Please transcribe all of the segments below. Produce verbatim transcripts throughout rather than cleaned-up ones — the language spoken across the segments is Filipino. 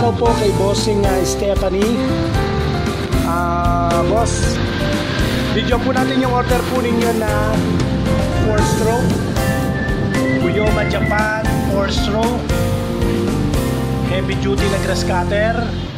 araw po kay Bossing uh, Stephanie. Uh, boss, video po natin yung order po ninyo na four stroke Buyoma Japan four stroke heavy duty na grass cutter.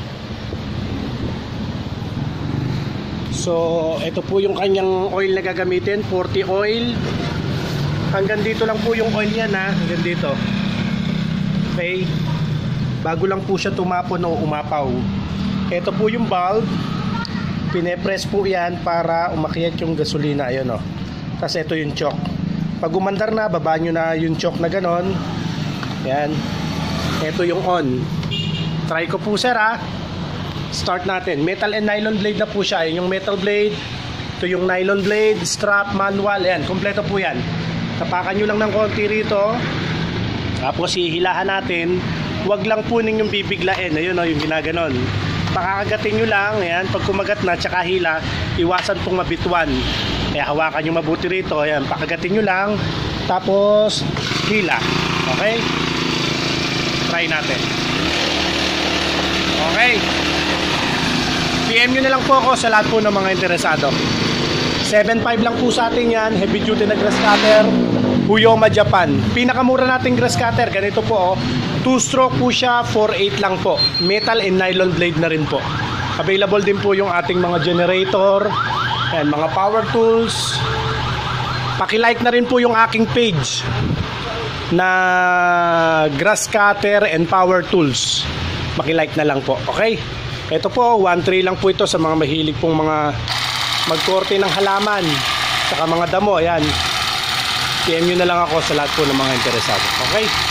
So ito po yung kanyang oil na gagamitin, forty oil. Hanggang dito lang po yung oil niya na, hanggang dito. Okay, bago lang po siya tumapon o umapaw. Ito po yung valve, pinepress po yan para umakyat yung gasolina. Ayun o. Tapos ito yung choke. Pag umandar na, baba nyo na yung choke na ganon. Yan. Ito yung on. Try ko po sir ha. Start natin. Metal and nylon blade na po siya. Yung metal blade, ito yung nylon blade, strap, manual. Yan, kompleto po yan. Tapakan nyo lang ng konti rito. Tapos hihilahan natin. Huwag lang po ninyong bibiglain. Ayun o, yung ginaganon. Pakakagatin nyo lang. Ayan, pag kumagat na, tsaka hila, iwasan pong mabituan. Kaya hawakan nyo mabuti rito. Ayan, pakagatin nyo lang. Tapos hila. Okay? Try natin. Okay. P M nyo na lang po ako sa lahat po ng mga interesado. seven five lang po sa atin yan. Heavy duty na grass cutter, Buyoma Japan. Pinakamura nating grass cutter, ganito po oh. two stroke po siya, four eight lang po. Metal and nylon blade na rin po. Available din po yung ating mga generator, yan, mga power tools. Paki-like na rin po yung aking page na grass cutter and power tools. Paki-like na lang po. Okay? Ito po, one three lang po ito sa mga mahilig pong mga magkorte ng halaman saka mga damo. Ayan, P M nyo na lang ako sa lahat po ng mga interesado. Okay?